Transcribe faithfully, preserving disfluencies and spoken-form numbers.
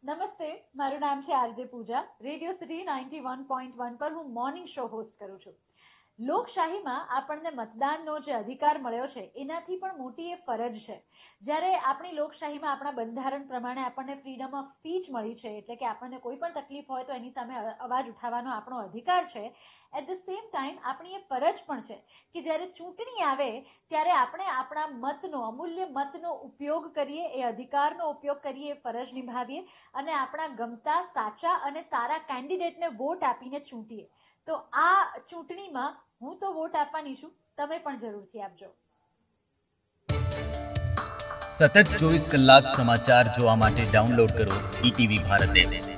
નમસ્તે, મારું નામ છે RJ Pooja. Radio city ninety one point one પર હું મોર્નિંગ શો હોસ્ટ કરું છું. લોકશાહીમાં આપણને મતદાનનો જે અધિકાર મળ્યો છે એનાથી પણ મોટી એ ફરજ છે. જ્યારે આપણી લોકશાહીમાં આપણા બંધારણ પ્રમાણે આપણને ફ્રીડમ ઓફ સ્પીચ મળી છે, એટલે કે આપણને કોઈ પણ તકલીફ હોય તો એની સામે અવાજ ઉઠાવવાનો આપણો અધિકાર છે. એટ ધ સેમ ટાઈમ આપણી એ ફરજ પણ છે કે જ્યારે ચૂંટણી આવે ત્યારે આપણે આપણા મતનો અમૂલ્ય મતનો ઉપયોગ કરીએ, એ અધિકારનો ઉપયોગ કરીએ, એ ફરજ નિભાવીએ અને આપણા ગમતા સાચા અને સારા કેન્ડિડેટને વોટ આપીને ચૂંટીએ. તો આ ચૂંટણીમાં હું તો વોટ આપવાની છું, તમે પણ જરૂરથી આપજો. સતત ચોવીસ કલાક સમાચાર જોવા માટે ડાઉનલોડ કરો ઈટીવી ભારત એપ.